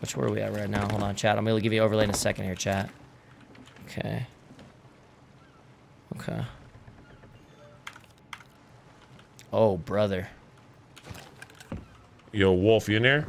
Which where are we at right now? Hold on, chat. I'm gonna give you overlay in a second here, chat. Okay. Okay. Oh, brother. Yo, Wolf, you in there?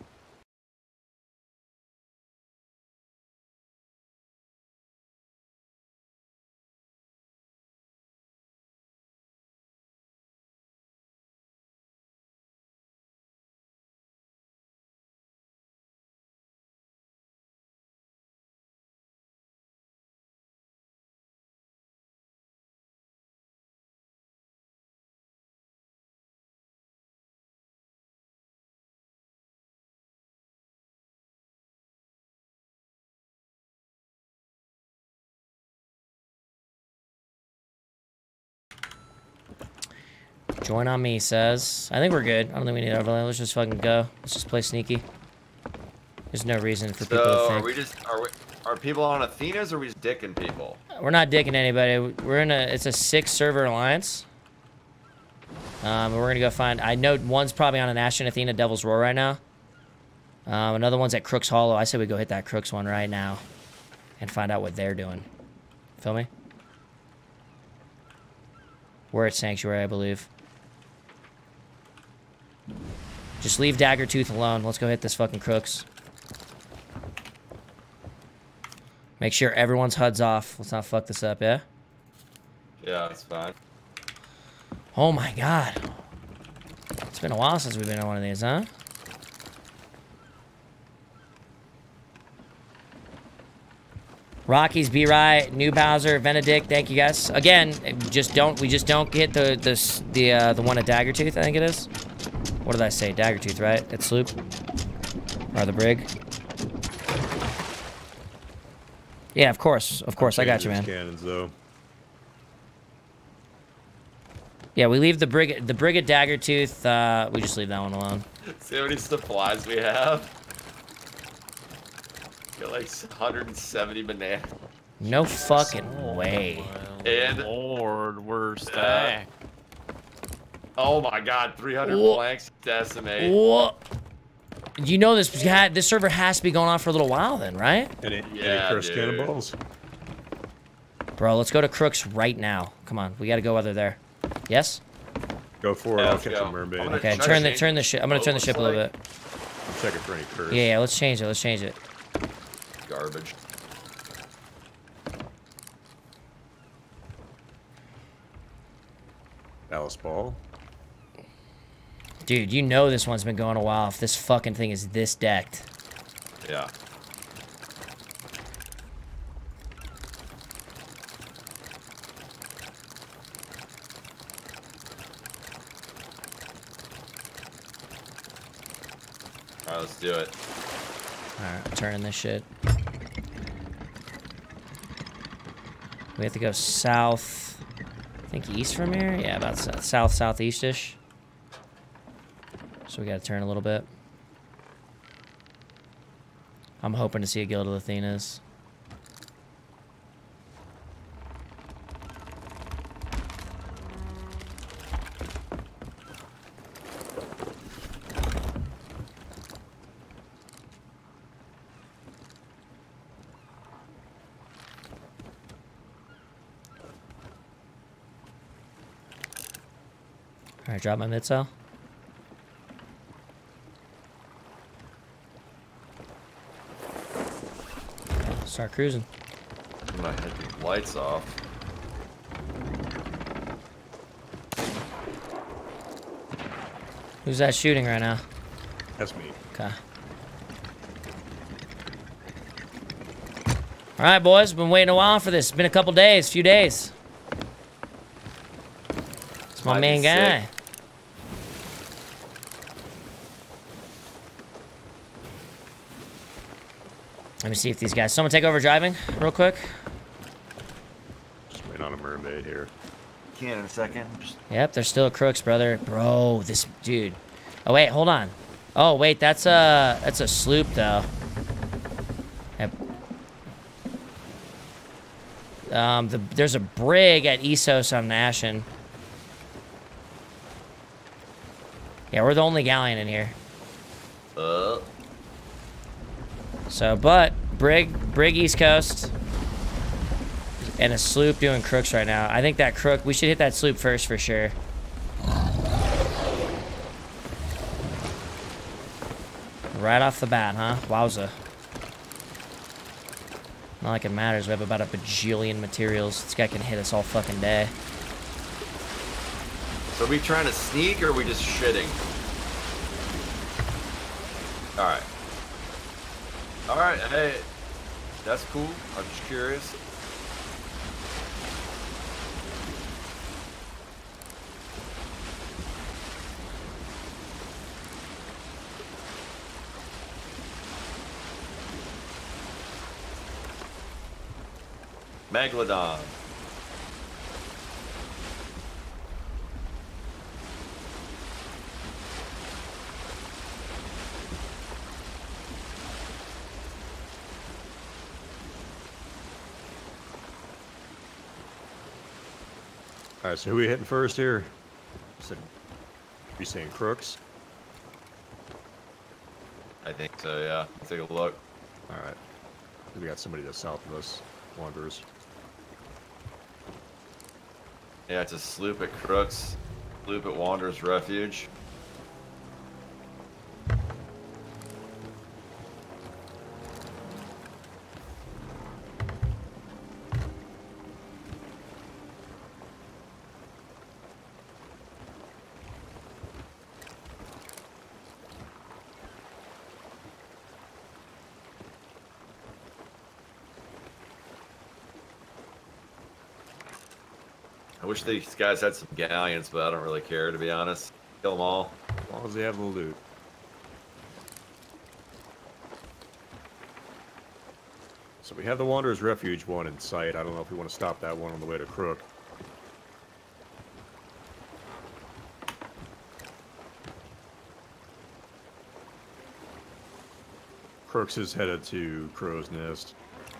Join on me, says. I think we're good. I don't think we need overlay. Let's just fucking go. Let's just play sneaky. There's no reason for people to think. Are people on Athena's or are we just dicking people? We're not dicking anybody. We're in it's a 6-server alliance. We're gonna go find, I know one's probably on an Ashen Athena Devil's Roar right now. Another one's at Crooks Hollow. I say we go hit that Crooks one right now and find out what they're doing. Feel me? We're at Sanctuary, I believe. Just leave Daggertooth alone. Let's go hit this fucking Crooks. Make sure everyone's HUD's off. Let's not fuck this up, yeah? Yeah, that's fine. Oh my god. It's been a while since we've been on one of these, huh? Rockies, B-Right, New Bowser, Benedict, thank you guys. Again, we just don't get the one at Daggertooth, I think it is. What did I say? Daggertooth, right? It's Sloop. Or the Brig. Yeah, of course. Of course, I got you, man. Cannons, though. Yeah, we leave the Brig at Daggertooth. We just leave that one alone. See how many supplies we have? Got like 170 bananas. No fucking way. And Lord, we're stacked. Oh my god, 300 blanks decimate. Whoa. You know this server has to be going on for a little while then, right? Any Yeah, Curse Cannonballs? Bro, let's go to Crooks right now. Come on, we gotta go while they're there. Yes? Go for it. Yeah, I'll let's catch go. a mermaid. Okay, Try to turn the ship. I'm gonna turn the ship a little bit. I'm checking for any curse. Yeah, let's change it. Let's change it. Garbage. Alice Ball. Dude, you know this one's been going a while if this fucking thing is this decked. Yeah. Alright, let's do it. Alright, I'm turning this shit. We have to go south. I think east from here? Yeah, about southeast-ish. So we gotta turn a little bit. I'm hoping to see a Guild of Athenas. Alright, drop my mid-cell. Start cruising. I'm gonna hit the lights off. Who's that shooting right now? That's me. Okay. Alright, boys. Been waiting a while for this. It's been a couple days, few days. It's my main guy. Let me see if these guys... Someone take over driving real quick. Just waiting on a mermaid here. Can in a second. Yep, there's still Crooks, brother. Bro, this dude. Oh wait, hold on. Oh wait, that's a sloop though. Yep. There's a brig at Essos on Ashen. Yeah, we're the only galleon in here. So, but Brig East Coast, and a sloop doing Crooks right now. I think that Crook, we should hit that sloop first for sure. Right off the bat, huh? Wowza. Not like it matters. We have about a bajillion materials. This guy can hit us all fucking day. So are we trying to sneak or are we just shitting? Alright. Alright, hey. That's cool. I'm just curious. Megalodon. All right, so who are we hitting first here? You saying Crooks? I think so, yeah. Let's take a look. All right. We got somebody to the south of us. Wanderers. Yeah, it's a sloop at Crooks. Sloop at Wanderers Refuge. I wish these guys had some galleons, but I don't really care, to be honest. Kill them all. As long as they have the loot. So we have the Wanderers Refuge one in sight. I don't know if we want to stop that one on the way to Crook. Crooks is headed to Crow's Nest.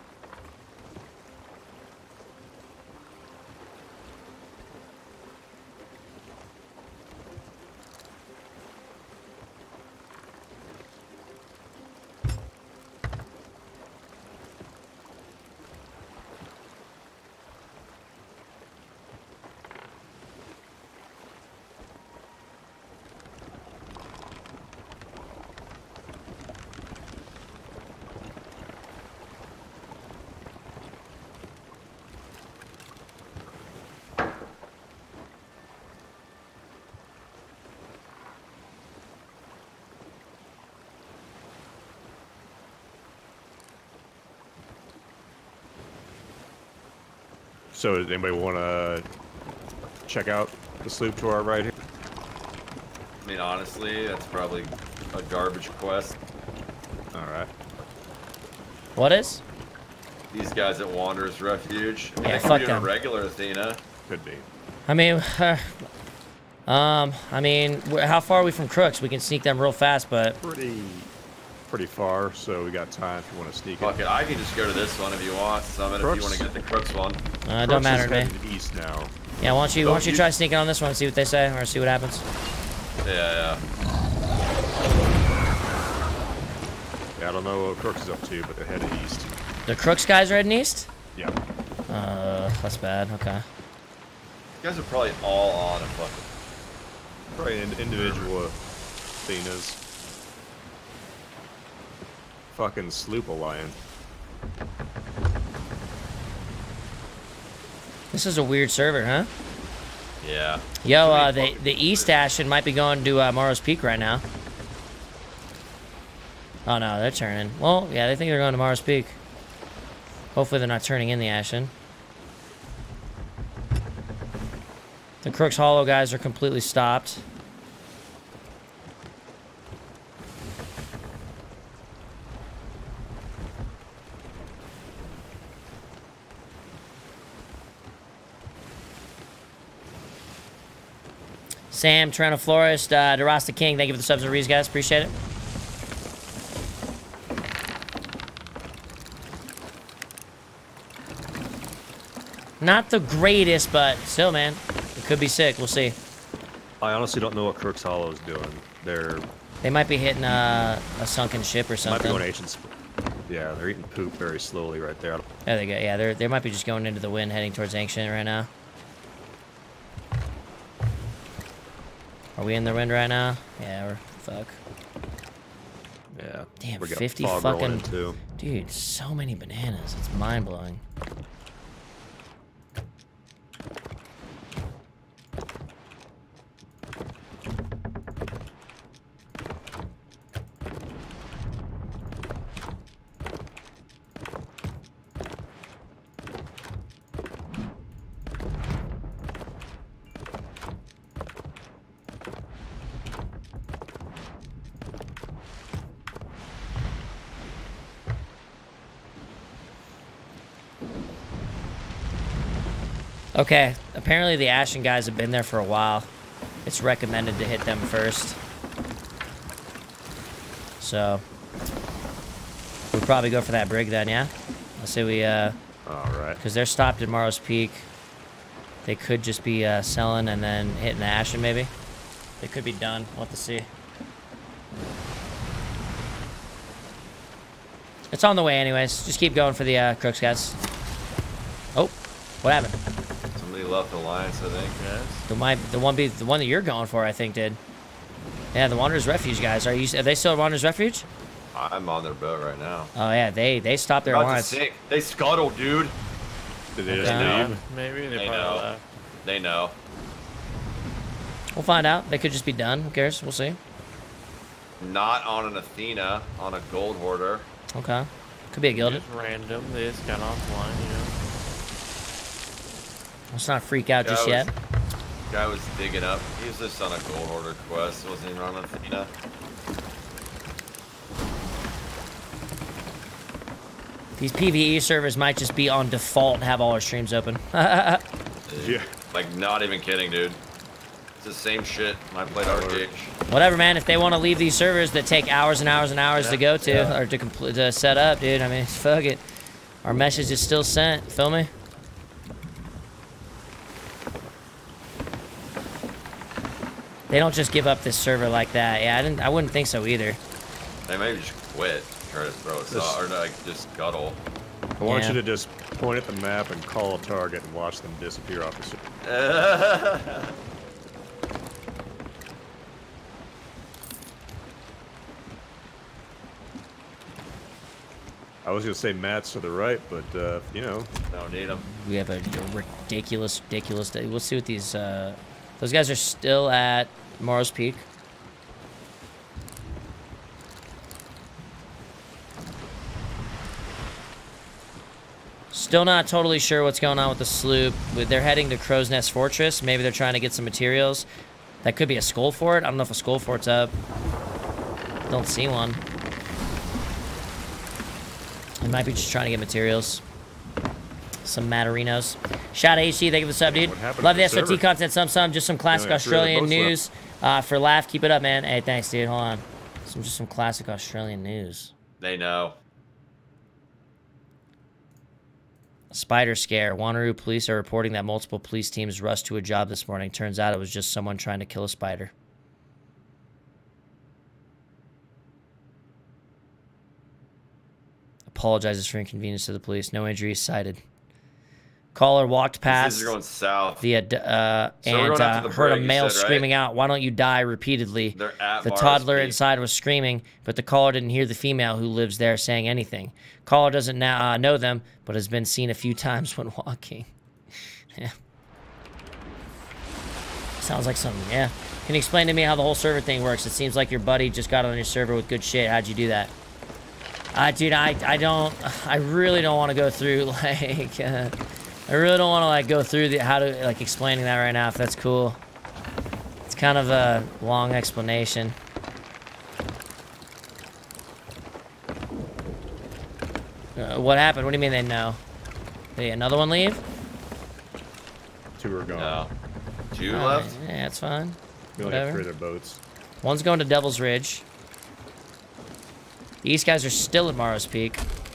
So does anybody want to check out the sloop to our right here? I mean, honestly, that's probably a garbage quest. Alright. What is? These guys at Wanderers Refuge. I mean, Yeah, they could fuck be doing them. a regular Athena. Could be. I mean, how far are we from Crooks? We can sneak them real fast, but Pretty far, so we got time if you want to sneak Fuck it. it, I can just go to this one if you want, Summit, if Crooks? you want to get the Crooks one. it don't matter to me. Crooks is heading east now. Yeah, why don't you try sneaking on this one and see what they say, or see what happens. Yeah. Yeah, I don't know what Crooks is up to, but they're headed east. The Crooks guys are heading east? Yeah. That's bad. Okay. You guys are probably all on a fucking... Probably individual Athenas. Fucking sloop a lion. This is a weird server, huh? Yeah. Yo, the East Ashen might be going to Morrow's Peak right now. Oh no, they're turning. Well, yeah, they think they're going to Morrow's Peak. Hopefully they're not turning in the Ashen. The Crooks Hollow guys are completely stopped. Sam, Toronto Florist, DeRasta King, thank you for the subs and reads, guys. Appreciate it. Not the greatest, but still, man. It could be sick. We'll see. I honestly don't know what Crooks Hollow is doing. They might be hitting a sunken ship or Might be something. going ancient. Yeah, they're eating poop very slowly right there. There they go. Yeah, they might be just going into the wind, heading towards Ancient right now. Are we in the wind right now? Yeah, we're fuck. Yeah. Damn, we got 50 fog rolling fucking... in, too. Dude, so many bananas. It's mind-blowing. Okay, apparently the Ashen guys have been there for a while. It's recommended to hit them first. So, we'll probably go for that brig then, yeah? Let's say we, Alright. because they're stopped at Morrow's Peak. They could just be selling and then hitting the Ashen, maybe. They could be done. We'll have to see. It's on the way anyways. Just keep going for the Crooks, guys. Oh, what happened? Somebody left Alliance, I think. Yes. The one that you're going for, I think, did. Yeah, the Wanderer's Refuge guys. Are they still at Wanderer's Refuge? I'm on their boat right now. Oh yeah, they stopped their About to alliance. sink. They scuttled, dude. Did they just Okay. leave? Maybe they They probably know. left. They know. We'll find out. They could just be done. Who cares? We'll see. Not on an Athena, on a Gold Hoarder. Okay. Could be a gilded. Just random. They just got offline, you know. Let's not freak out just Guy yet. Guy was digging up. He was just on a Gold Hoarder quest. Wasn't even on an Athena. These PvE servers might just be on default and have all our streams open. Yeah. Like, not even kidding, dude. It's the same shit when I played RTH. Whatever, man. If they want to leave these servers that take hours and hours and hours to go to Yeah. or to set up, dude, I mean, fuck it. Our message is still sent. Feel me? They don't just give up this server like that. Yeah, I wouldn't think so either. They maybe just quit. Try to throw us off. Or like, just scuttle. I want Yeah. you to just point at the map and call a target and watch them disappear off the screen. I was gonna say Matt's to the right, but you know, Don't need them. We have a ridiculous day. We'll see what these, those guys are still at Morrow's Peak. Still not totally sure what's going on with the sloop. They're heading to Crow's Nest Fortress. Maybe they're trying to get some materials. That could be a skull fort. I don't know if a skull fort's up. Don't see one. They might be just trying to get materials. Some Matarinos. Shout out HC, thank you for the sub, dude. What happened Love to the the server? SOT content, some, just some classic Yeah, three other Australian boats news. For laugh, keep it up, man. Hey, thanks, dude. Hold on. Just some classic Australian news. They know. Spider scare. Wanneroo police are reporting that multiple police teams rushed to a job this morning. Turns out it was just someone trying to kill a spider. Apologizes for inconvenience to the police. No injuries cited. Caller walked past These are going south. the So we're and going after the heard a brig, you male said, right? screaming out, "Why don't you die?" repeatedly. They're at The Mars toddler Peak. inside was screaming, but the caller didn't hear the female who lives there saying anything. Caller doesn't now know them, but has been seen a few times when walking. Yeah. Sounds like something, yeah. Can you explain to me how the whole server thing works? It seems like your buddy just got on your server with good shit. How'd you do that? Dude, I really don't want to go through, like, I really don't want to, like, go through how to, like, explaining that right now, if that's cool. It's kind of a long explanation. What happened? What do you mean they know? Did another one leave? two are gone. No. Two Oh, left? yeah, it's fine. We only have Whatever. 3 other boats. One's going to Devil's Ridge. These guys are still at Morrow's Peak.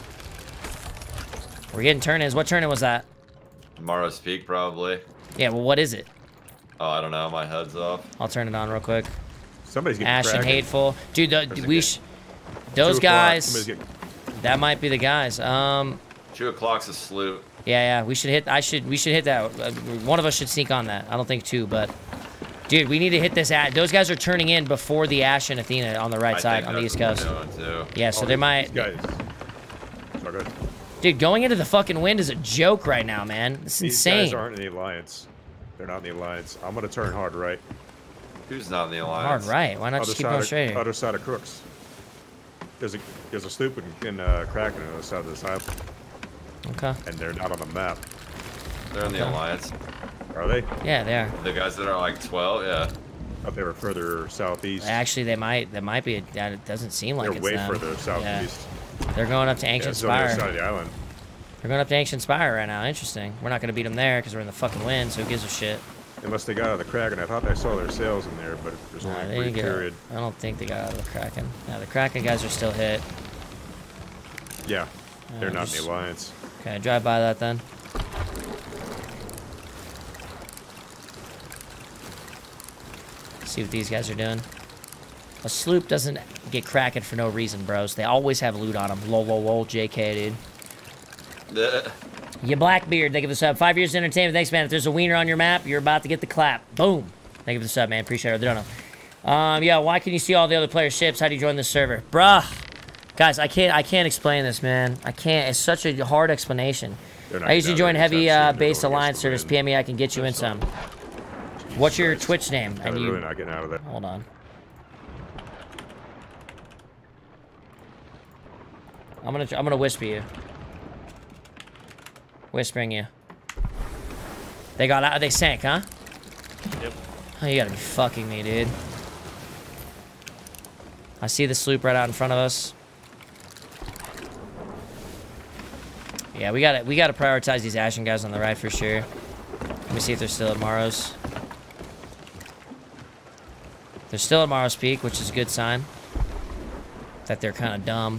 We're getting turn-ins. What turn-in was that? Mara's Peak, probably. Yeah, well, what is it? Oh, I don't know. My head's off. I'll turn it on real quick. Somebody's getting Ash and cracked. Hateful. Dude, There's a we good- those 2 o'clock, guys... somebody's getting That might be the guys. 2 o'clock's a sloop. Yeah, we should hit. We should hit that. One of us should sneak on that. I don't think 2, but dude, we need to hit this. Those guys are turning in before the Ash and Athena on the right side on the East Coast. Yeah, so they might. Guys. Sorry, go ahead. Dude, going into the fucking wind is a joke right now, man. It's insane. These guys aren't in the alliance. They're not in the alliance. I'm gonna turn hard right. Who's not in the alliance? Hard right. Why not just keep going straight here? Other side of Crooks. There's a sloop in Kraken on the other side of this island. Okay. And they're not on the map. They're in the alliance. Are they? Yeah, they are. The guys that are like 12, yeah. I thought they were further southeast. Actually, they might. That might be. It doesn't seem like They're it's way them. further southeast. Yeah. They're going up to Yeah, Ancient it's on the other Spire. side of the island. They're going up to Ancient Spire right now. Interesting. We're not going to beat them there because we're in the fucking wind, so who gives a shit? Unless they got out of the Kraken. I thought I saw their sails in there, but there's only Nah, a they brief didn't get. period. I don't think they got out of the Kraken. Yeah, the Kraken guys are still hit. Yeah, they're not in just- the alliance. Okay, drive by that then. See what these guys are doing. A sloop doesn't get Kraken for no reason, bros. They always have loot on them. Lol, lol, lol, JK, dude. You Blackbeard, thank you for the sub. 5 years of entertainment. Thanks, man. If there's a wiener on your map, you're about to get the clap. Boom. Thank you for the sub, man. Appreciate it. I don't know. Yeah, why can you see all the other players' ships? How do you join this server? Bruh. Guys, I can't explain this, man. I can't. It's such a hard explanation. I usually join heavy base alliance service. PM me, I can get you in some. What's your Twitch name? They're really not getting out of there. Hold on. I'm gonna whisper you. Whispering you. They got out. They sank, huh? Yep. Oh, you gotta be fucking me, dude. I see the sloop right out in front of us. Yeah, we gotta prioritize these Ashen guys on the right for sure. Let me see if they're still at Maros. They're still at Maros Peak, which is a good sign. That they're kind of dumb.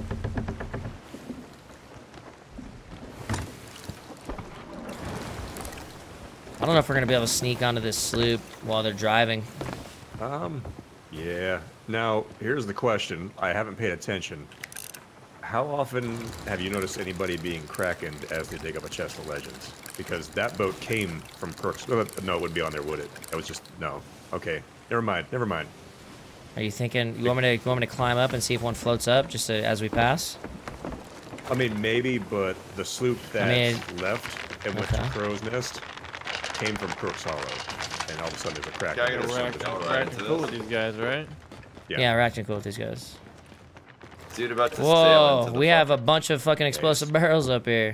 I don't know if we're gonna be able to sneak onto this sloop while they're driving. Yeah. Now, here's the question. I haven't paid attention. How often have you noticed anybody being krakened as they dig up a chest of legends? Because that boat came from Crooks. No, it would be on there, would it? That was just no. Okay, never mind. Never mind. Are you thinking you want me to climb up and see if one floats up just as we pass? I mean, maybe, but the sloop that left and went to Okay. Crow's Nest came from Crooks Hollow, and all of a sudden there's a kraken. Yeah, I there. gotta Something- right Right, into cool this. with these guys, right? Yeah, we're acting cool with these guys. Dude, about to sail Whoa, into the we have a fucking- bunch of fucking explosive barrels up here.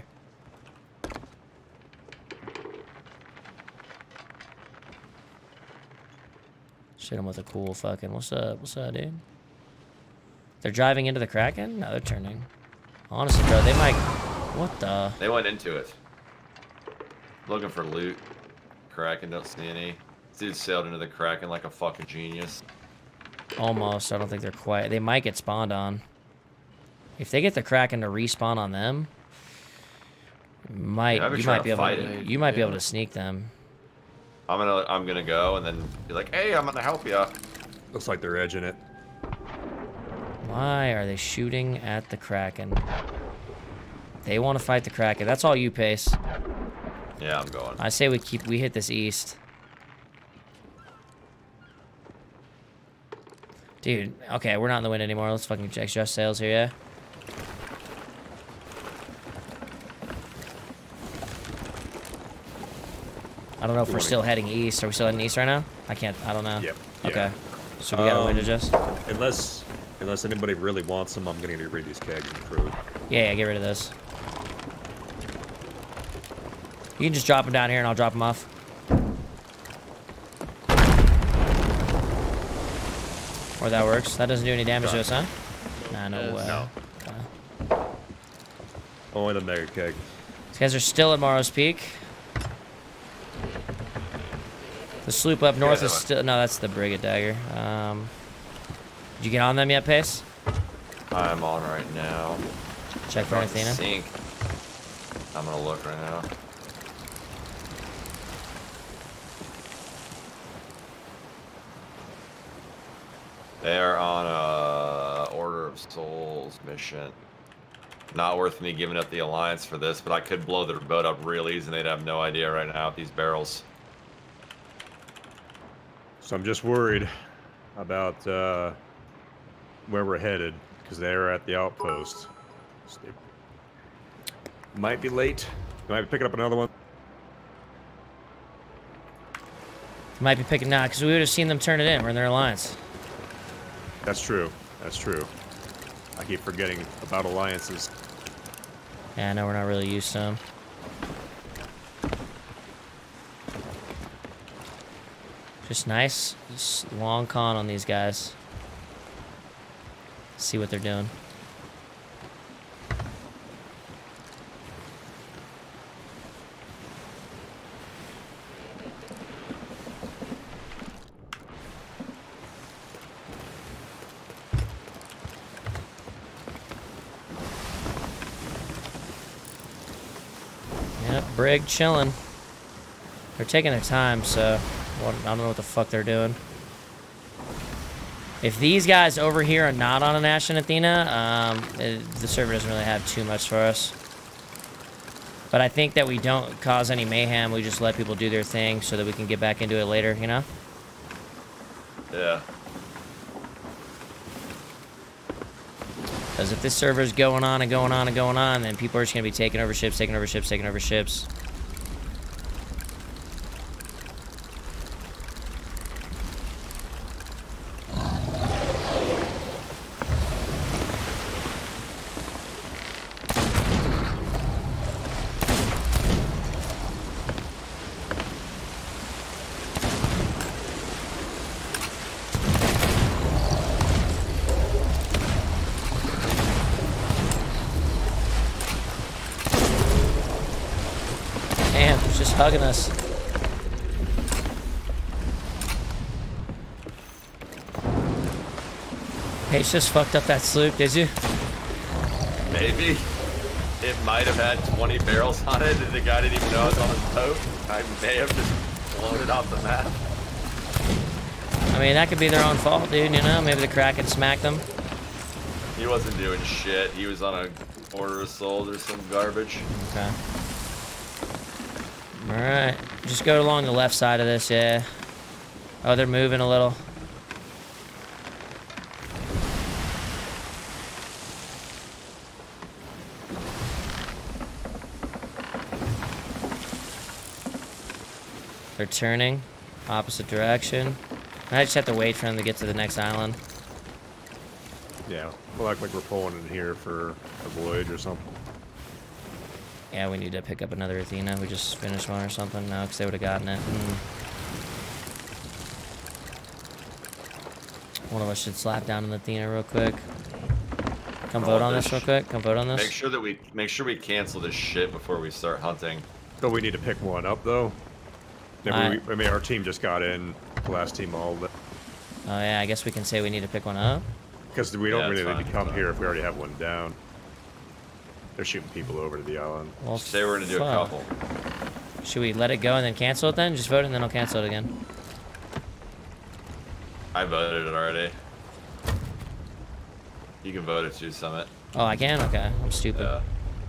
Shit him with a cool fucking, what's up, dude? They're driving into the Kraken? No, they're turning. Honestly, bro, they might, what the? They went into it. Looking for loot. Kraken, don't see any. This dude sailed into the Kraken like a fucking genius. Almost, I don't think they're quite, they might get spawned on. If they get the Kraken to respawn on them, Yeah, I'd be you trying might to be able fight to, it. you might be Yeah. able to sneak them. I'm gonna go and then be like, hey, I'm gonna help ya. Looks like they're edging it. Why are they shooting at the Kraken? They want to fight the Kraken. That's all you, Pace. Yeah, I'm going. I say we hit this east. Dude, okay, we're not in the wind anymore. Let's fucking adjust sails here, yeah? I don't know if we're still heading east. Are we still heading east right now? I don't know. Yep. Okay. Yeah. So we gotta wind adjust? Unless anybody really wants them, I'm gonna get rid of these kegs and crew. Yeah, get rid of this. You can just drop them down here and I'll drop them off. Or that works. That doesn't do any damage to us, huh? Nah, no way. No. Okay. Only the mega keg. These guys are still at Maros Peak. The sloop up north is still... No, that's the Brigade Dagger. Did you get on them yet, Pace? I'm on right now. Check for Athena. Sink. I'm gonna look right now. They are on a Order of Souls mission. Not worth me giving up the Alliance for this, but I could blow their boat up real easy and they'd have no idea right now with these barrels. So I'm just worried about where we're headed, because they're at the outpost. So they might be late. Might be picking up another one. Might be picking now, because we would have seen them turn it in. We're in their alliance. That's true. That's true. I keep forgetting about alliances. Yeah, I know we're not really used to them. Just nice, just long con on these guys. See what they're doing. Yep, Brig chilling. They're taking their time, so I don't know what the fuck they're doing. If these guys over here are not on an Ash and Athena, the server doesn't really have too much for us. But I think that we don't cause any mayhem. We just let people do their thing so that we can get back into it later, you know? Yeah. Because if this server's going on and going on and going on, then people are just going to be taking over ships, taking over ships, taking over ships. Damn, he's just hugging us. Hey, it's just fucked up that sloop, did you? Maybe. It might have had 20 barrels on it and the guy didn't even know it was on his boat. I may have just blown it off the map. I mean, that could be their own fault, dude, you know? Maybe the Kraken smacked them. He wasn't doing shit. He was on a order of souls or some garbage. Okay. Alright. Just go along the left side of this, yeah. Oh, they're moving a little. They're turning. Opposite direction. I just have to wait for them to get to the next island. Yeah, well, like we're pulling in here for a voyage or something. Yeah, we need to pick up another Athena. We just finished one or something. No, because they would have gotten it. One of us should slap down an Athena real quick. Come vote on this real quick. Come vote on this. Make sure we cancel this shit before we start hunting. So we need to pick one up, though. I mean, our team just got in. The last team all. Oh yeah, I guess we can say we need to pick one up. Because we don't Yeah, really it's need fine, to come it's here if we already have one down. They're shooting people over to the island. Well, Say we're gonna do a fuck. couple. Should we let it go and then cancel it then? Just vote and then I'll cancel it again. I voted it already. You can vote it too, Summit. Oh, I can? Okay. I'm stupid. Yeah.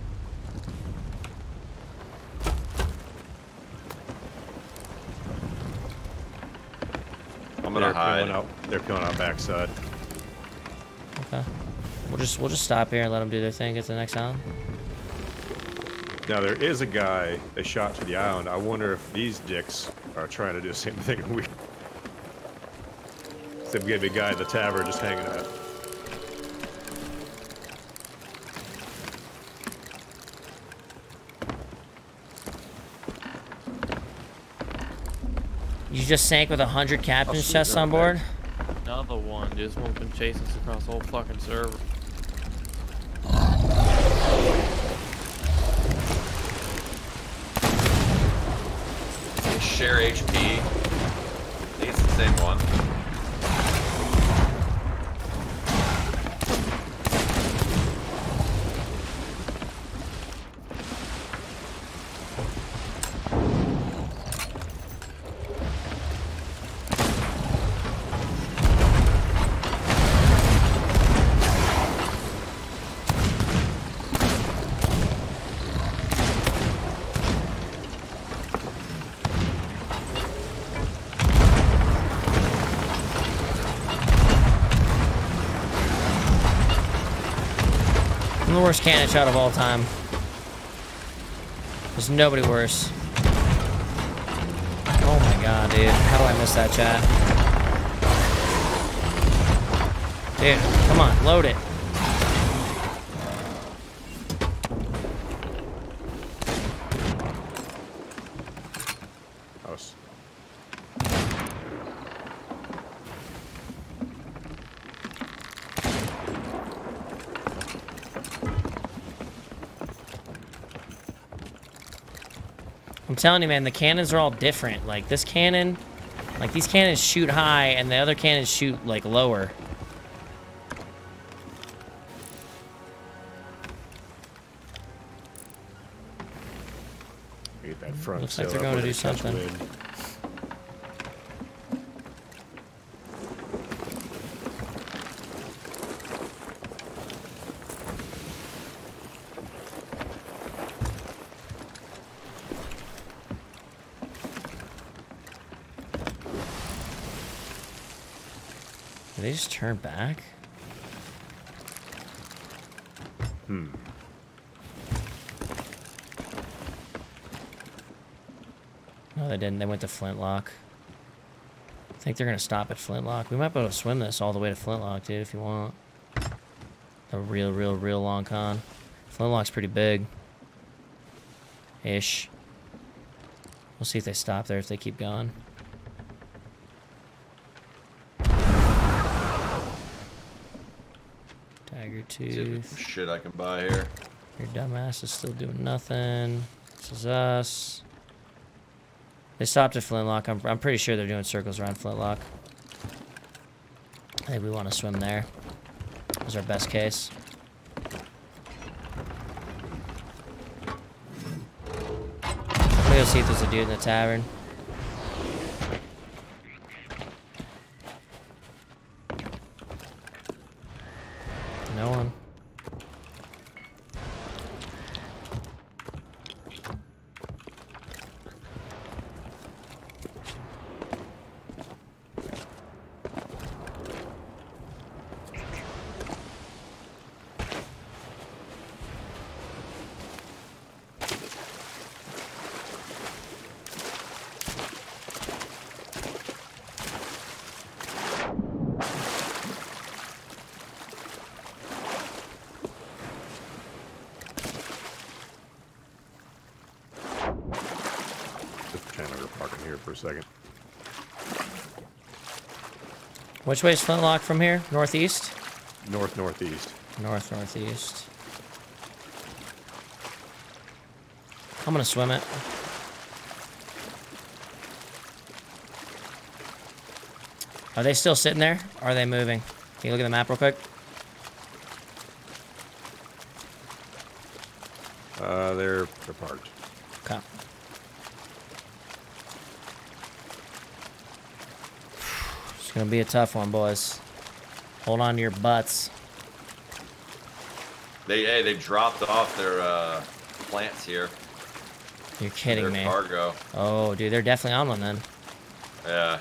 I'm gonna hide. They're peeling out backside. Okay. We'll just stop here and let them do their thing. Get to the next island. Now there is a guy they shot to the island. I wonder if these dicks are trying to do the same thing we. Some gave a guy at the tavern just hanging out. You just sank with 100 captain's chests on board? Another one. This one's been chasing us across the whole fucking server. Share HP. I think it's the same one. I'm the worst cannon shot of all time. There's nobody worse. Oh my god, dude. How do I miss that, chat? Dude, come on, load it. House. I'm telling you, man, the cannons are all different. Like, this cannon... Like, these cannons shoot high, and the other cannons shoot, like, lower. Get that front. Looks like sail they're up going to with do a catch something. wind. Did they just turn back? Hmm. No, they didn't. They went to Flintlock. I think they're going to stop at Flintlock. We might be able to swim this all the way to Flintlock, dude, if you want. A real long con. Flintlock's pretty big. Ish. We'll see if they stop there, if they keep going. Tiger See if Tooth. there's shit I can buy here. Your dumbass is still doing nothing. This is us. They stopped at Flintlock. I'm pretty sure they're doing circles around Flintlock. I think we want to swim there. That was our best case. I'm gonna go see if there's a dude in the tavern. No one. Just pretend we're parking here for a second. Which way is Flintlock from here? Northeast? Northeast. Northeast. I'm gonna swim it. Are they still sitting there? Or are they moving? Can you look at the map real quick? They're parked. Okay. It's gonna be a tough one, boys. Hold on to your butts. They dropped off their plants here. You're kidding Their me. cargo. Oh, dude, they're definitely on one then. Yeah.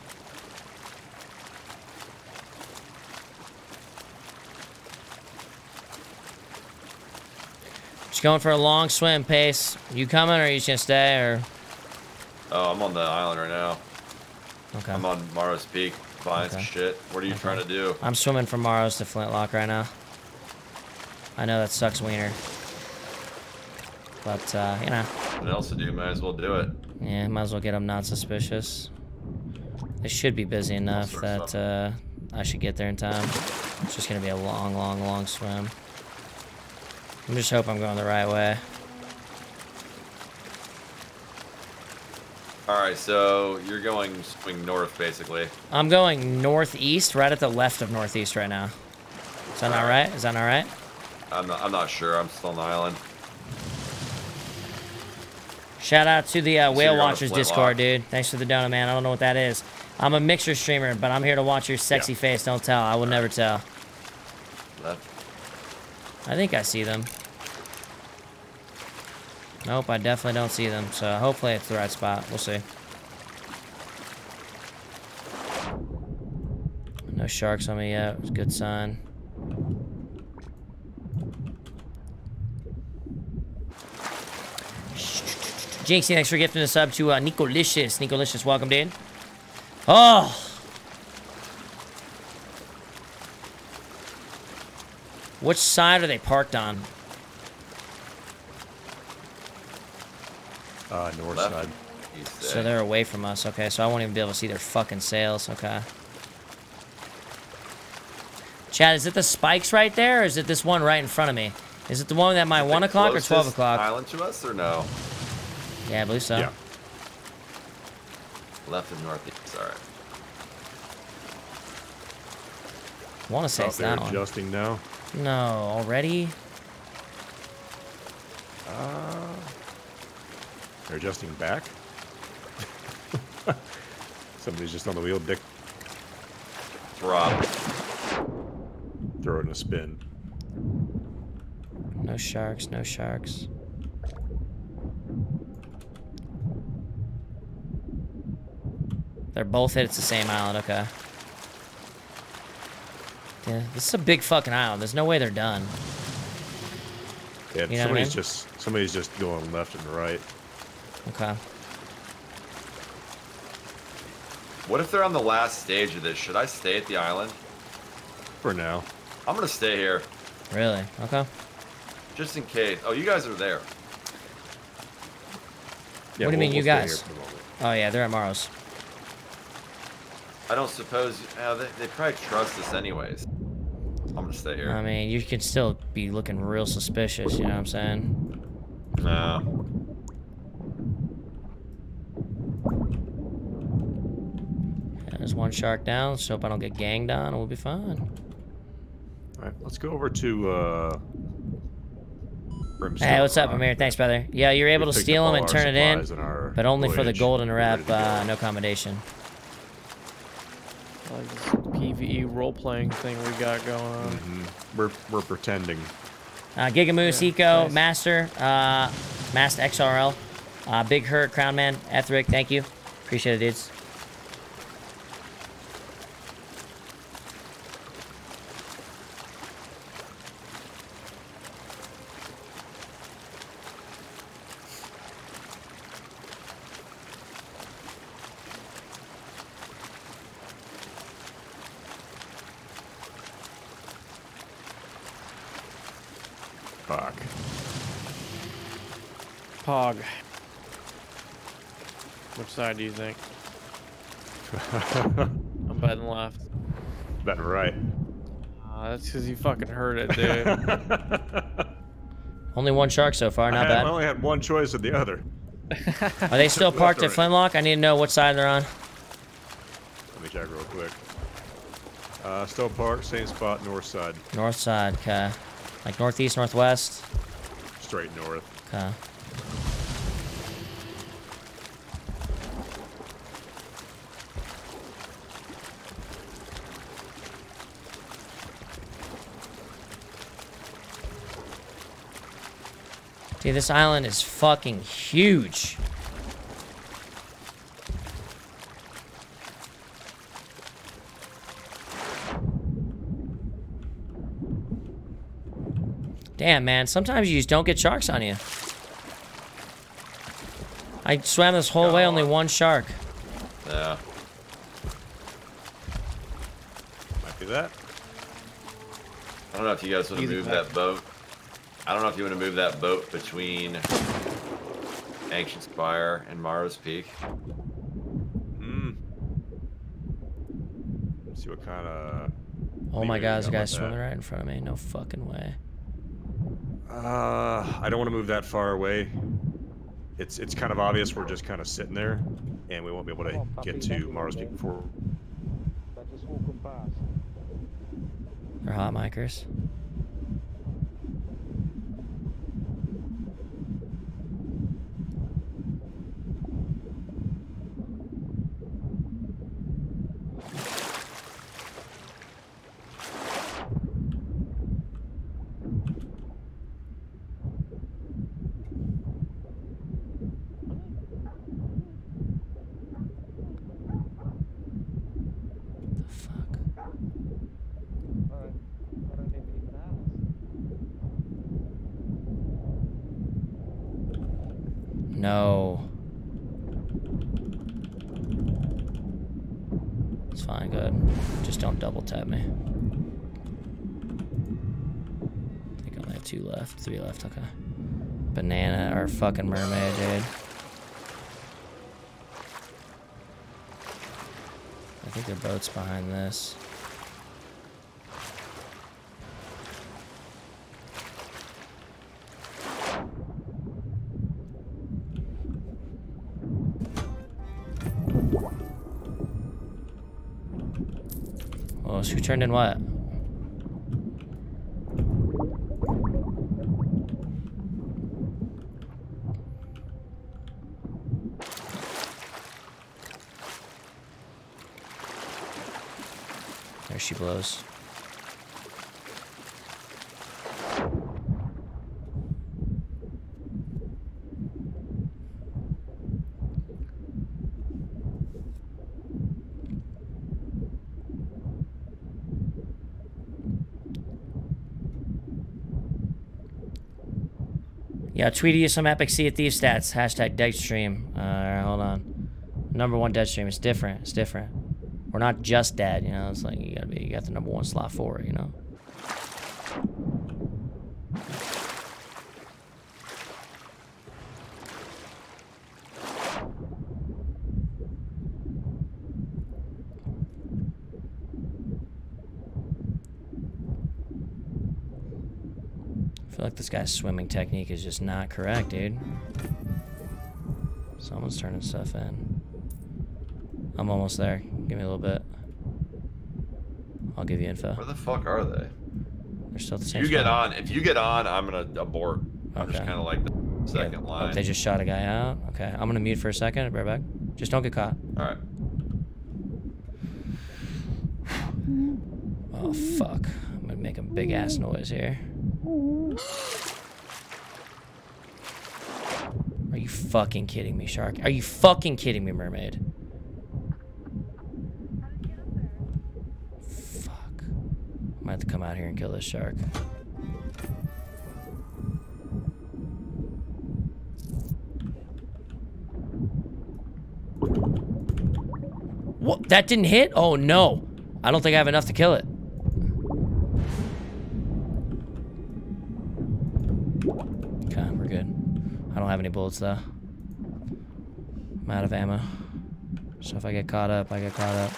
Just going for a long swim, Pace. You coming or are you just gonna stay or? Oh, I'm on the island right now. Okay. I'm on Maros Peak buying some Okay. shit. What are you trying to do? I'm swimming from Maros to Flintlock right now. I know that sucks, Wiener. But, you know, What else to do? Might as well do it. yeah, might as well get them not suspicious. They should be busy enough start that, I should get there in time. It's just gonna be a long swim. I'm just hoping I'm going the right way. Alright, so you're going swing north, basically. I'm going northeast, right at the left of northeast right now. Is that not right? Is that not right? I'm not sure. I'm still on the island. Shout out to the Whale you're on Watchers Flintlock. Discord, dude. Thanks for the donut, man. I don't know what that is. I'm a mixer streamer, but I'm here to watch your sexy face. Don't tell. I will never tell. Left. I think I see them. Nope, I definitely don't see them. So hopefully it's the right spot. We'll see. No sharks on me yet. It's a good sign. Jinxie, thanks for gifting a sub to Nicolicious. Nicolicious, welcome, dude. Oh. Which side are they parked on? North Left. side. East So side. they're away from us. Okay, so I won't even be able to see their fucking sails. Okay. Chad, is it the spikes right there, or is it this one right in front of me? Is it the one at my The 1 o'clock or 12 closest o'clock? Island to us or no? Yeah, I believe so. Yeah. Left and northeast. All right. I want to say Oh, it's they're that one. adjusting now. No, already? They're adjusting back. Somebody's just on the wheel. Dick, Drop. throw it in a spin. No sharks, no sharks. They're both hit. It's the same island. Okay. Yeah, this is a big fucking island. There's no way they're done. Yeah, You know what I mean? somebody's just going left and right. Okay. What if they're on the last stage of this? Should I stay at the island? For now. I'm gonna stay here, Really? Okay. just in case. Oh, you guys are there. Yeah, What do you mean, you stay here guys? for the moment. Oh yeah, they're at Morrow's. I don't suppose they probably trust us anyways. I'm gonna stay here. I mean, you could still be looking real suspicious. You know what I'm saying? No. Yeah, there's one shark down. Let's hope I don't get ganged on. We'll be fine. All right, let's go over to Brimstone Hey, what's up, Rock. Amir? Thanks, brother. Yeah, you're able We to picked steal up them all and our turn it in, supplies and our but only for the voyage. golden We're rep, ready to go. no accommodation. Like this PvE role-playing thing we got going on. We're pretending. Gigamoose, Yeah, Eco, nice. Master, Master XRL, Big Hurt, Crownman, Ethric, thank you. Appreciate it, dudes. Fuck. Pog. Which side do you think? I'm betting left. Betting right. That's because you fucking heard it, dude. Only one shark so far, not I bad. only had one choice of the other. Are they still parked at already. Flintlock? I need to know what side they're on. Let me check real quick. Stowe Park, same spot, north side. North side, okay. Like northeast, northwest? Straight north. Okay. Dude, this island is fucking huge. Damn, man. Sometimes you just don't get sharks on you. I swam this whole way, only one shark. Yeah. Might be that. I don't know if you guys want to Either move way. that boat. I don't know if you want to move that boat between Ancient Spire and Morrow's Peak. Let's see what kind of. Oh my god, there's a guy that. swimming right in front of me. No fucking way. I don't want to move that far away. It's kind of obvious we're just kind of sitting there, and we won't be able to get to Mars Peak before. They're hot micers. The fuck? No. It's fine, good. Just don't double tap me. I think I only have 2 left. 3 left, okay. Banana or fucking mermaid, dude. I think their boat's behind this. Oh, so who turned in what? There she blows. Yeah, tweeted you some epic Sea of Thieves stats. Hashtag Deadstream. Alright, hold on. #1 Deadstream. It's different. It's different. We're not just dead, you know. It's like you got the #1 slot for it, you know. I feel like this guy's swimming technique is just not correct, dude. Someone's turning stuff in. I'm almost there. Give me a little bit. I'll give you info. Where the fuck are they? They're still at the same You get spot. on. If you get on, I'm gonna abort. I'm just Okay. kind of like the second Oh, line. they just shot a guy out. Okay, I'm gonna mute for a second. I'll be right back. Just don't get caught. All right. Oh fuck! I'm gonna make a big ass noise here. Are you fucking kidding me, shark? Are you fucking kidding me, mermaid? Fuck! I might have to come out here and kill this shark. What? That didn't hit? Oh no! I don't think I have enough to kill it. Okay, we're good. I don't have any bullets though. I'm out of ammo. So if I get caught up, I get caught up.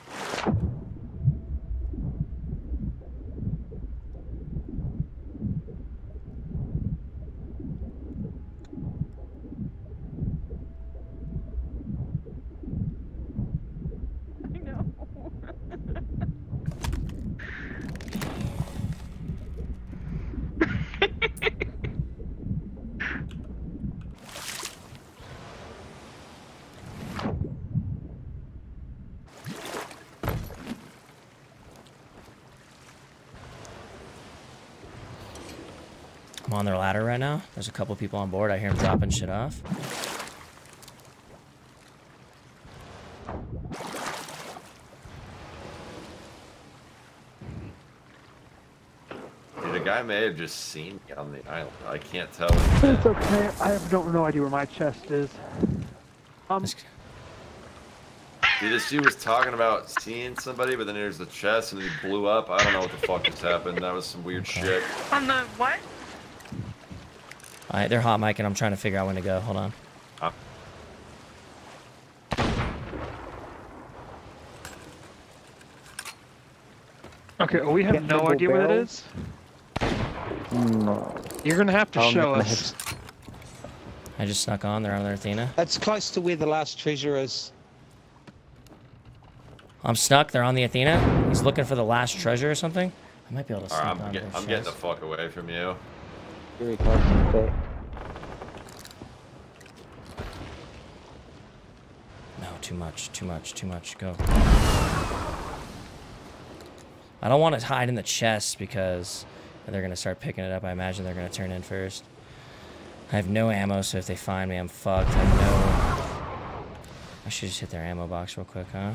I know. I'm on their ladder right now. There's a couple people on board. I hear them dropping shit off. Dude, a guy may have just seen me on the island. I can't tell. It's okay. I have no idea where my chest is. This- Dude, this dude was talking about seeing somebody, but then there's the chest and he blew up. I don't know what the fuck just happened. That was some weird shit. On the what? Alright, they're hot mic and I'm trying to figure out when to go. Hold on. Okay, we have no idea where that is. No. You're gonna have to show us. I just snuck on. They're on their Athena. That's close to where the last treasure is. I'm stuck. They're on the Athena. He's looking for the last treasure or something. I might be able to sneak Alright, on their I'm getting the chest. fuck away from you. Very close to that. No, too much, too much, too much. Go. I don't want to hide in the chest because they're going to start picking it up. I imagine they're going to turn in first. I have no ammo, so if they find me, I'm fucked. I have no... I should just hit their ammo box real quick, huh?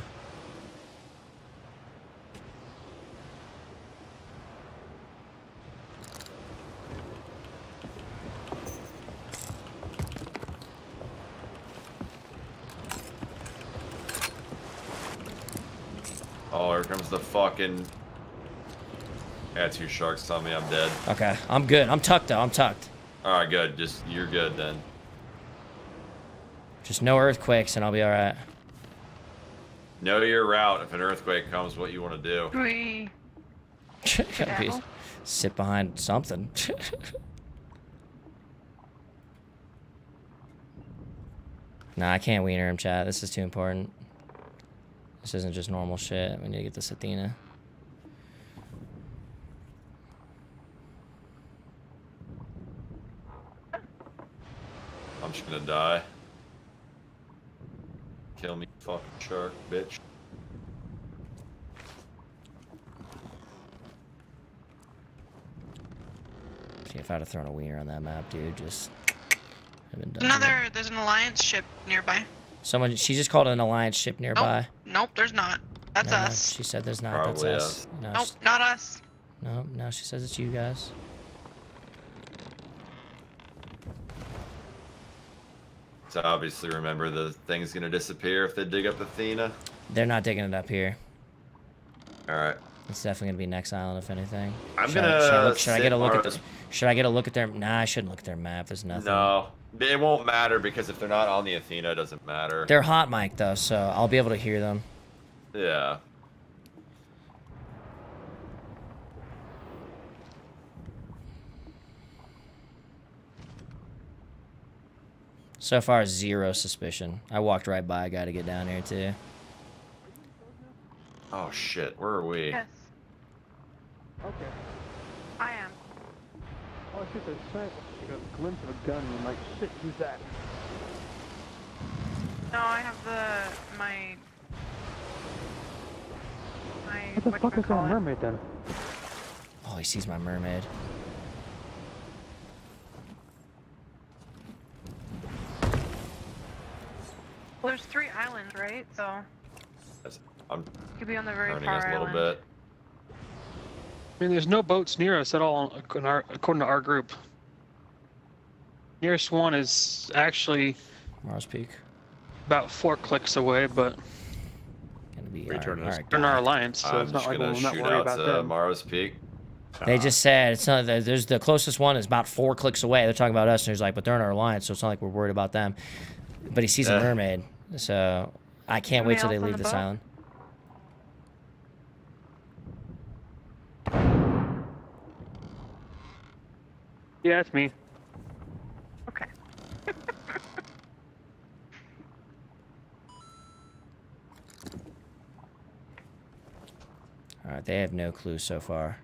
Oh, here comes the fucking... I got 2 sharks on me, I'm dead. Okay, I'm good. I'm tucked though. I'm tucked. Alright, good. You're good then. Just no earthquakes and I'll be all right. Know your route. If an earthquake comes, what you want to do. We. Gotta be- sit behind something. Nah, I can't wiener him, chat. This is too important. This isn't just normal shit. We need to get this Athena. I'm just gonna die. Kill me, fucking shark, bitch. See, if I'd have thrown a wiener on that map, dude, just have been done. There's an alliance ship nearby. Someone, she just called an alliance ship nearby. Nope, there's not. That's No, us. she said there's not. Probably That's us. No, Nope, not us. no, no, she says it's you guys. So obviously remember the thing's gonna disappear if they dig up Athena. They're not digging it up here. Alright. It's definitely gonna be next island, if anything. I'm Should gonna should I get a look at sit this? Should I get a look at their? Nah, I shouldn't look at their map. There's nothing. No. It won't matter because if they're not on the Athena, it doesn't matter. They're hot mic though, so I'll be able to hear them. Yeah. So far, 0 suspicion. I walked right by a guy to get down here too. Oh shit, where are we? Yes, Okay. I am. Oh, I shoot a sight, like a glimpse of a gun, and I'm like, shit, who's that? No, I have my. What the fuck is that mermaid then? Oh, he sees my mermaid. Well, there's 3 islands, right? So I'm you could be on the very turning far us a little island. bit. I mean, there's no boats near us at all, according to our group. Nearest one is actually Mars Peak. about 4 clicks away, but Gonna be Return us. they're in our alliance, so I'm it's just not like gonna we're not shoot worried out about to them. Maro's Peak. They just said it's not. There's the closest one is about 4 clicks away. They're talking about us, and he's like, but they're in our alliance, so it's not like we're worried about them. But he sees a mermaid, so I can't wait till they Somebody leave else this on the island. Yeah, it's me. Okay. All right, they have no clue so far.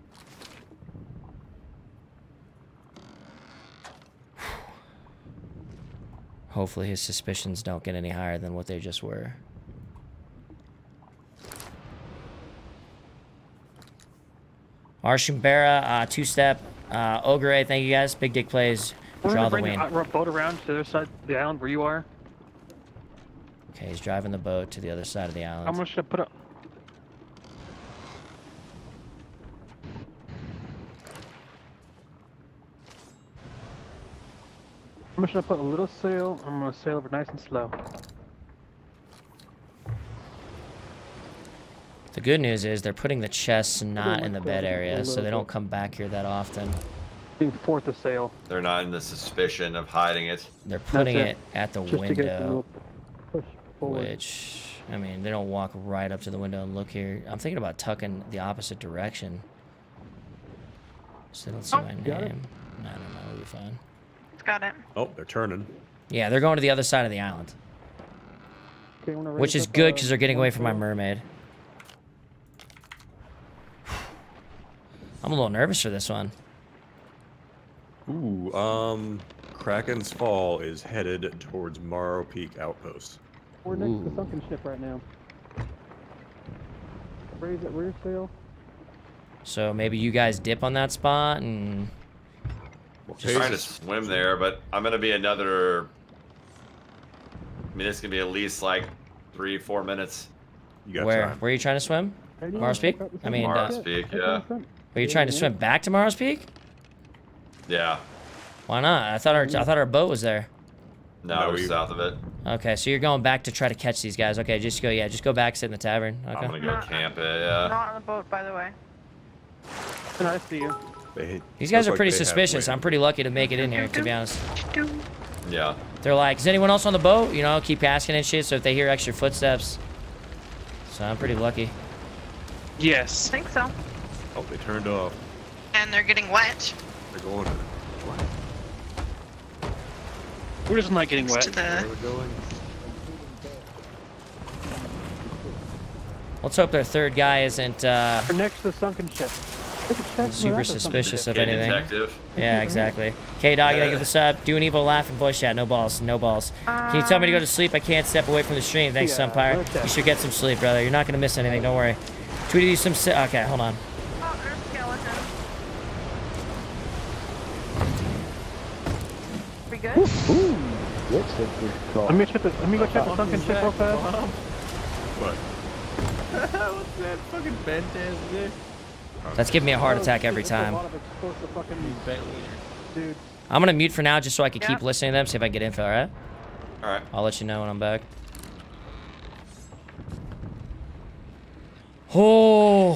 Hopefully his suspicions don't get any higher than what they just were. Arshumbera, 2-step. Ogre, thank you guys. Big Dick plays. We're Draw gonna the bring win. a boat around to the other side of the island where you are. Okay, he's driving the boat to the other side of the island. How much should I put up? I'm just gonna put a little sail. I'm gonna sail over nice and slow. The good news is they're putting the chests not in the bed area, so they don't come back here that often. Being fourth a sail. They're not in the suspicion of hiding it. They're putting That's it at the Just to get a window, little push forward. which, I mean, they don't walk right up to the window and look here. I'm thinking about tucking the opposite direction. So they don't see my got it. name. No, we'll be fine. Got it. Oh, they're turning. Yeah, they're going to the other side of the island, Okay, wanna which raise is up, good because they're getting one away from my sail? mermaid. I'm a little nervous for this one. Ooh, Kraken's Fall is headed towards Morrow Peak Outpost. We're next to Ooh. the sunken ship right now. Raise that rear sail. So maybe you guys dip on that spot and I'm trying to swim there, but I'm gonna be another. I mean, it's gonna be at least like 3-4 minutes. You got where? time. Where are you trying to swim? Mars Peak? I mean, Mars Peak, yeah. Are you trying to swim back to Mars Peak? Yeah. Why not? I thought our boat was there. No, we're we- south of it. Okay, so you're going back to try to catch these guys. Okay, just go. Yeah, just go back, sit in the tavern. I'm Okay. gonna go Not- camp it, yeah. Not on the boat, by the way. And I see you. These guys look are pretty like they have suspicious. wind. I'm pretty lucky to make it in here, to be honest. Yeah. They're like, is anyone else on the boat? You know, keep asking and shit. So if they hear extra footsteps, so I'm pretty lucky. Yes. I think so. Oh, they turned off. And they're getting wet. They're going. What? We're just not getting Next wet. to Where the... are we going? Let's hope their third guy isn't We're next to the sunken ship. super suspicious of Get anything. detective. Yeah, exactly. Okay, dog, thank you for the sub. Do an evil laugh and voice chat. No balls. No balls. Can you tell me to go to sleep? I can't step away from the stream. Thanks, Sunfire. okay. You should get some sleep, brother. You're not going to miss anything. Don't worry. Tweeted you some... Okay, hold on. Oh, there's a skeleton. We good? Looks like we've got. Let me go check the sunken ship real fast. What? What's that fucking Bentaz there? That's giving me a heart attack every time. Dude. I'm going to mute for now just so I can keep Yeah. listening to them, see if I get info, alright? Alright. I'll let you know when I'm back. Oh...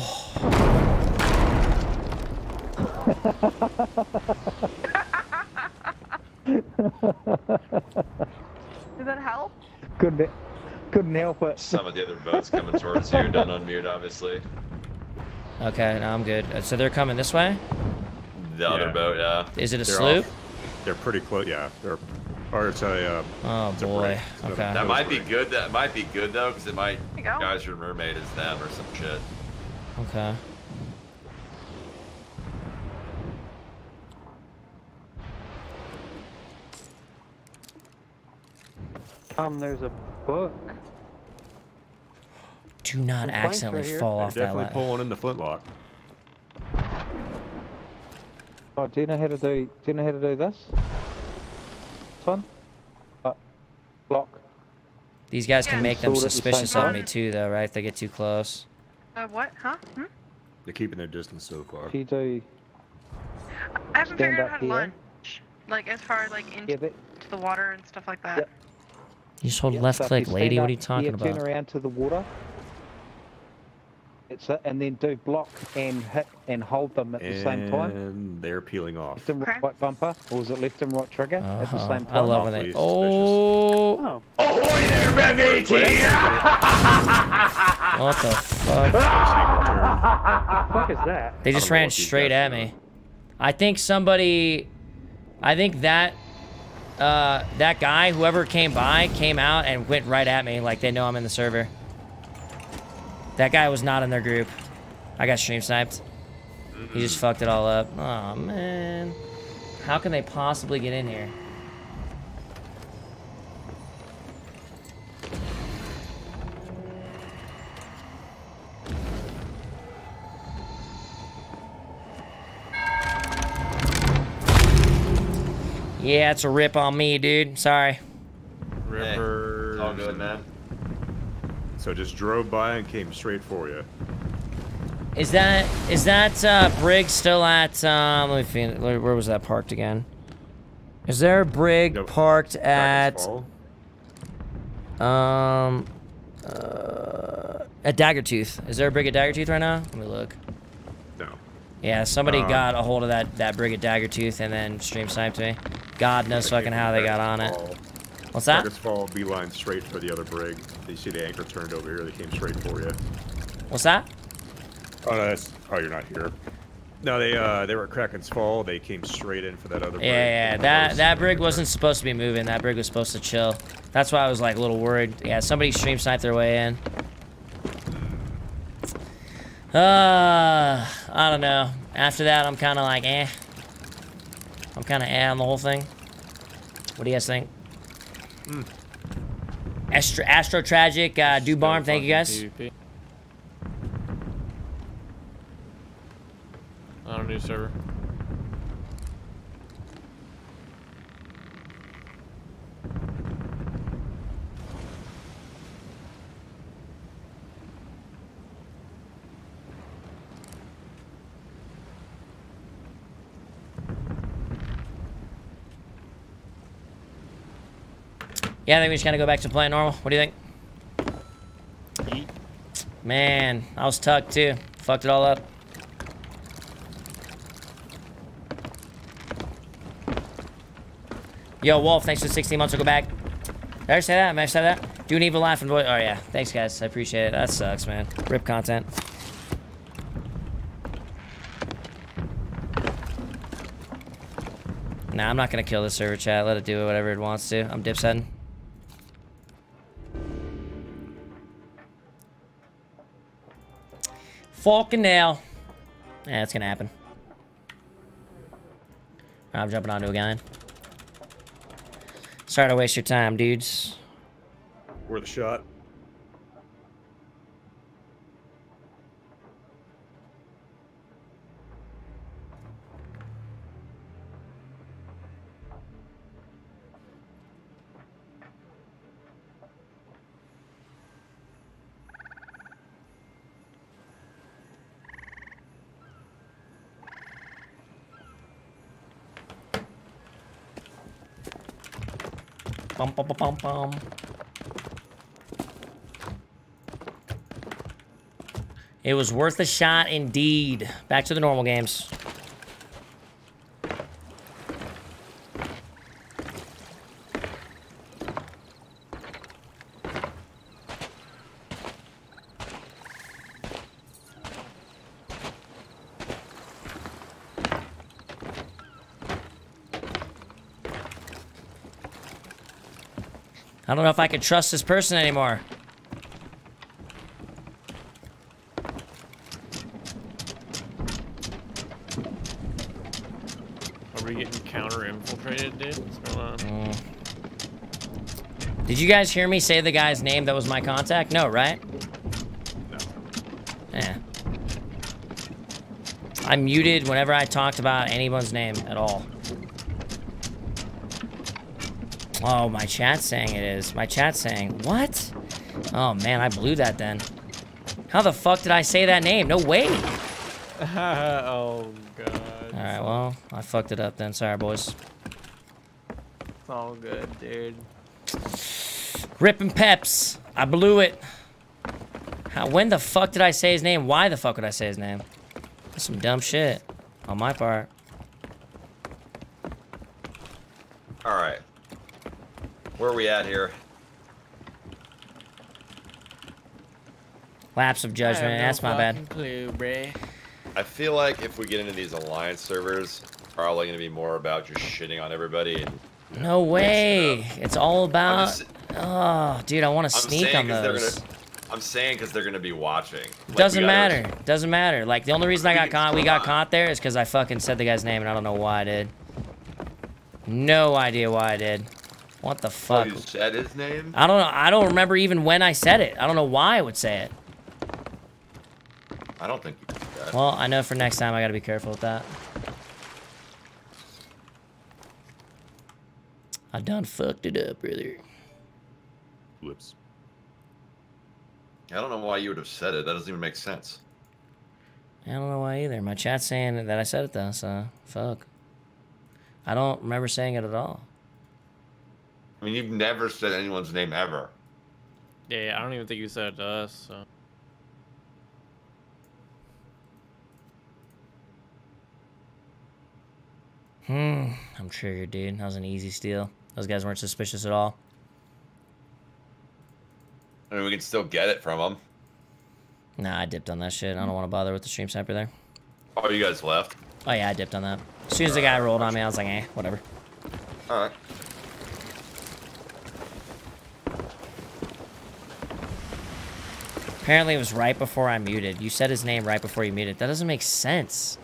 Does that help? Couldn't help it. Some of the other boats coming towards you. Done on mute, obviously. Okay, no, I'm good. So they're coming this way? The other Yeah. boat, yeah. Is it a They're sloop? off. They're pretty close. Yeah, they're. Or it's a. Oh It's a boy. brig. It's a- Okay. That might be good. That might be good though, because it might. you go. Guys from Mermaid is them or some shit. Okay. There's a book. Do not Some planks accidentally right here. fall They're off that definitely ladder. pulling in the flintlock. Oh, do you know how to do this? This one? Block. These guys can Yeah. make them Sword at the suspicious same of time. me too, though, right? If they get too close. What? Huh? Hmm? They're keeping their distance so far. If you do, I haven't Stand figured out up how to here. launch. Like, as far like yeah, into that, the water and stuff like that. Yep. You just hold yeah, left so if click, you lady. stand What are you up, talking yeah, about? Turn around to the water. It's it, and then do block and hit and hold them at the same time. And they're peeling off. Left and Okay. right bumper, or is it left and right trigger at the Uh-huh. same time? I love when they. Awfully Oh, Oh. what the fuck? What the fuck is that? They just know ran what these straight guys at are me. doing. I think somebody. I think that. That guy, whoever came by, came out and went right at me like they know I'm in the server. That guy was not in their group. I got stream sniped. He just fucked it all up. Oh man. How can they possibly get in here? Yeah, it's a rip on me, dude. Sorry. Hey, River. it's all good, man. So just drove by and came straight for you. Is that brig still at let me find where was that parked again? Is there a brig Nope. parked Dragon's at Fall. at Daggertooth? Is there a brig at Daggertooth right now? Let me look. No. Yeah, somebody Um, got a hold of that brig at Daggertooth and then stream sniped me. God knows fucking how they got on it. What's that? Dragon's Fall, beeline straight for the other brig. You see the anchor turned over here. They came straight for you. What's that? Oh, no, that's. Oh, you're not here. No, they were at Kraken's Fall. They came straight in for that other brig. Yeah, that brig wasn't supposed to be moving. That brig was supposed to chill. That's why I was like a little worried. Yeah, somebody stream sniped their way in. I don't know. After that, I'm kind of like, eh. I'm kind of eh on the whole thing. What do you guys think? Astro Tragic, Dubarm, thank you guys. PvP. On a new server. Yeah, I think we just gotta go back to playing normal. What do you think? Yeet. Man, I was tucked too. Fucked it all up. Yo, Wolf, thanks for 16 months. I'll go back. Did I say that? Did I say that? Do an evil laugh and voice. Oh, yeah. Thanks, guys. I appreciate it. That sucks, man. Rip content. Nah, I'm not gonna kill this server chat. Let it do whatever it wants to. I'm dipsetting. Fucking hell. Yeah, it's gonna happen. I'm jumping onto a guy. Sorry to waste your time, dudes. Worth a shot. Bum, bum, bum, bum, bum. It was worth a shot indeed. Back to the normal games. I don't know if I can trust this person anymore. Are we getting counter-infiltrated, dude? What's going on? Did you guys hear me say the guy's name that was my contact? No, right? No. Yeah. I muted whenever I talked about anyone's name at all. Oh, my chat's saying it is. My chat's saying, what? Oh, man, I blew that then. How the fuck did I say that name? No way. Oh, God. Alright, well, I fucked it up then. Sorry, boys. It's all good, dude. Rippin' Peps. I blew it. When the fuck did I say his name? Why the fuck would I say his name? That's some dumb shit on my part. All right. Where are we at here? Lapse of judgment. That's my bad. Clue, bruh. I feel like if we get into these alliance servers, probably going to be more about just shitting on everybody. And, No way. It's all about... just- Oh, dude, I want to sneak on those. I'm saying because they're going to be watching. Like, Doesn't we gotta- matter. Doesn't matter. Like, the only reason I got caught, we got caught there is because I fucking said the guy's name and I don't know why I did. No idea why I did. What the Oh, fuck? you said his name? I don't know. I don't remember even when I said it. I don't know why I would say it. I don't think you did that. Well, I know for next time I gotta be careful with that. I done fucked it up, brother. Whoops. I don't know why you would have said it. That doesn't even make sense. I don't know why either. My chat's saying that I said it though, so fuck. I don't remember saying it at all. I mean, you've never said anyone's name ever. Yeah, I don't even think you said it to us, so. I'm triggered, dude. That was an easy steal. Those guys weren't suspicious at all. I mean, we can still get it from them. Nah, I dipped on that shit. I don't want to bother with the stream sniper there. Oh, you guys left? Oh yeah, I dipped on that. As soon as the guy rolled on me, I was like, eh, whatever. All right. Apparently it was right before I muted. You said his name right before you muted. That doesn't make sense.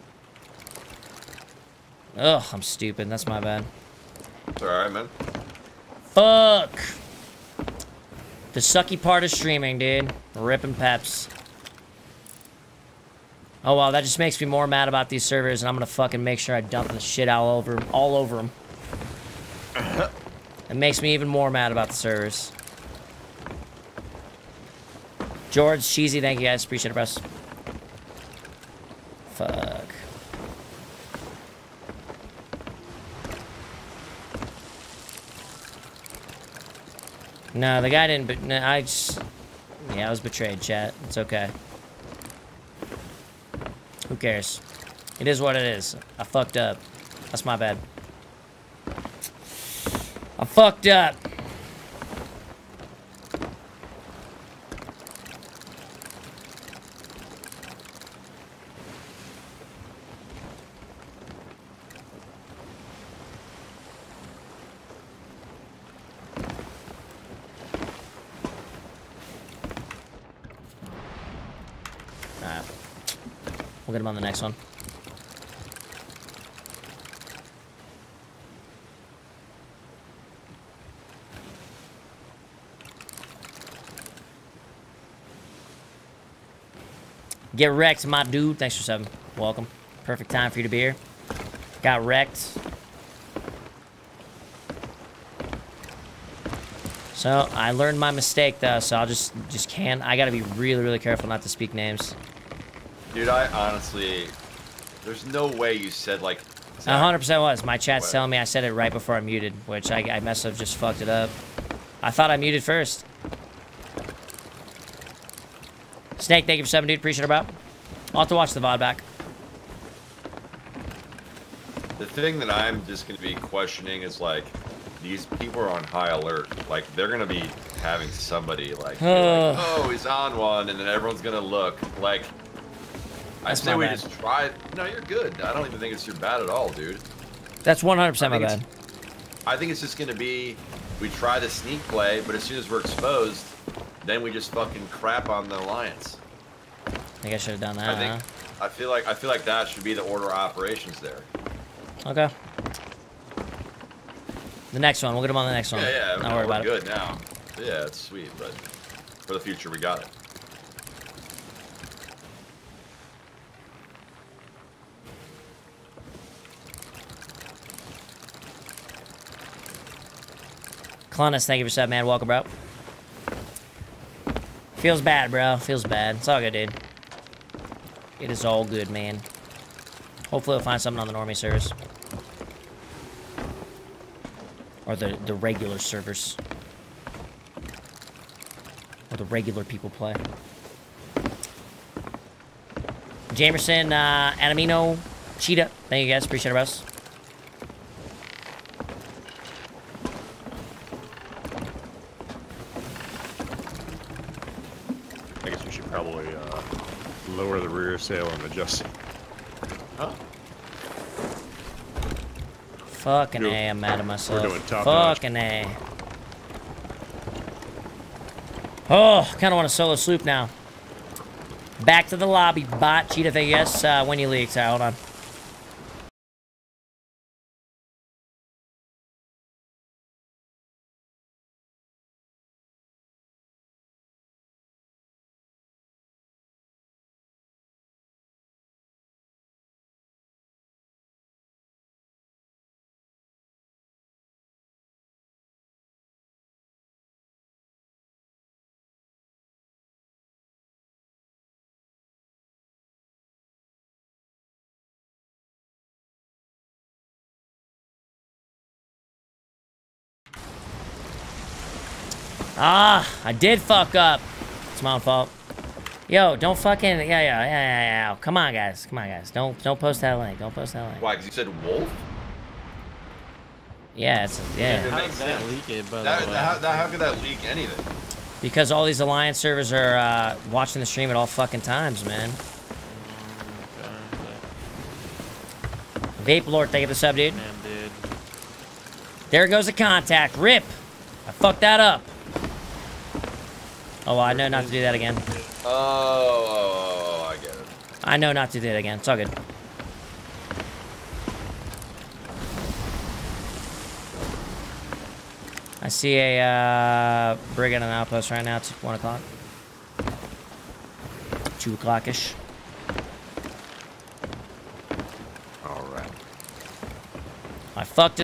Ugh, I'm stupid. That's my bad. It's all right, man. Fuck. The sucky part of streaming, dude. Ripping peps. Oh, wow, that just makes me more mad about these servers, and I'm gonna fucking make sure I dump the shit all over them. It makes me even more mad about the servers. George, Cheesy, thank you guys. Appreciate it, bros. Fuck. No, the guy didn't. But no, I just. Yeah, I was betrayed, chat. It's okay. Who cares? It is what it is. I fucked up. That's my bad. I fucked up. Alright. We'll get him on the next one. Get wrecked, my dude. Thanks for subbing. Welcome. Perfect time for you to be here. Got wrecked. So, I learned my mistake, though, so I'll just can't. I gotta be really, really careful not to speak names. Dude, I honestly... There's no way you said, like... 100% was. My chat's telling me I said it right before I muted, which I must have just fucked it up. I thought I muted first. Snake, thank you for 7, dude. Appreciate it, bro. I'll have to watch the VOD back. The thing that I'm just going to be questioning is, like, these people are on high alert. Like, they're going to be having somebody, like, be like, oh, he's on one, and then everyone's going to look. Like, I say we just try... No, you're good. I don't even think it's your bad at all, dude. That's 100% my bad. I think it's just going to be, we try the sneak play, but as soon as we're exposed, then we just fucking crap on the alliance. I think I should have done that. I feel like that should be the order of operations there. Okay. The next one. We'll get him on the next one. Yeah, Don't worry about it. Good now. Yeah, it's sweet, but for the future, we got it. Clunnis, thank you for sub, man. Welcome, bro. Feels bad, bro. Feels bad. It's all good, dude. It is all good, man. Hopefully we'll find something on the normie servers. Or the regular servers. Or the regular people play. Jamerson, Adamino, Cheetah. Thank you guys. Appreciate it, bros. I guess we should probably lower the rear sail and adjust. Huh? Fucking A, I'm mad at myself. We're doing top notch. Fucking A. Oh, kind of want a solo sloop now. Back to the lobby, bot. Cheetah, thank you guys. When you leaked. Alright, hold on. Ah, I did fuck up. It's my own fault. Yo, don't fucking yeah. Come on, guys. Come on, guys. Don't post that link. Don't post that link. Why? Because you said wolf? Yeah, it's yeah. It How makes did that sense. leak it, by the That, way? how could that leak anything? Because all these alliance servers are watching the stream at all fucking times, man. Vape Lord, thank you for the sub, dude. Damn, dude. There goes a contact. Rip. I fucked that up. Oh, well, I know not to do that again. Oh, I get it. I know not to do that again. It's all good. I see a brigand on outpost right now. It's 1 o'clock. 2 o'clock-ish. All right. I fucked it.